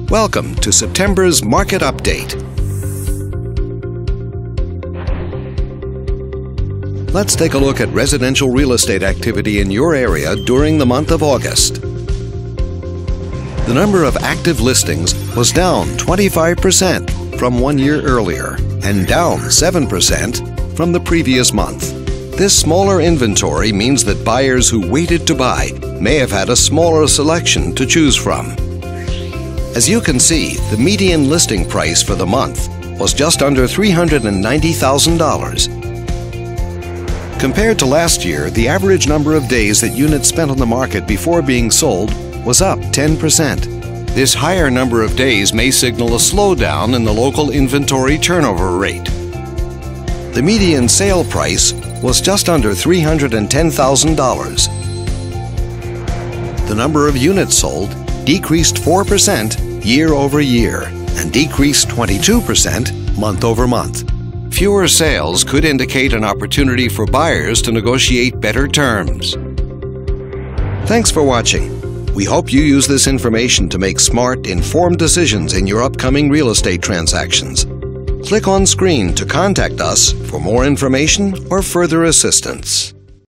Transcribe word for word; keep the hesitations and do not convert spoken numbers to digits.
Welcome to September's Market Update. Let's take a look at residential real estate activity in your area during the month of August. The number of active listings was down twenty-five percent from one year earlier and down seven percent from the previous month. This smaller inventory means that buyers who waited to buy may have had a smaller selection to choose from. As you can see, the median listing price for the month was just under three hundred ninety thousand dollars. Compared to last year, the average number of days that units spent on the market before being sold was up ten percent. This higher number of days may signal a slowdown in the local inventory turnover rate. The median sale price was just under three hundred ten thousand dollars. The number of units sold decreased four percent year over year and decreased twenty-two percent month over month. Fewer sales could indicate an opportunity for buyers to negotiate better terms. Thanks for watching. We hope you use this information to make smart, informed decisions in your upcoming real estate transactions. Click on screen to contact us for more information or further assistance.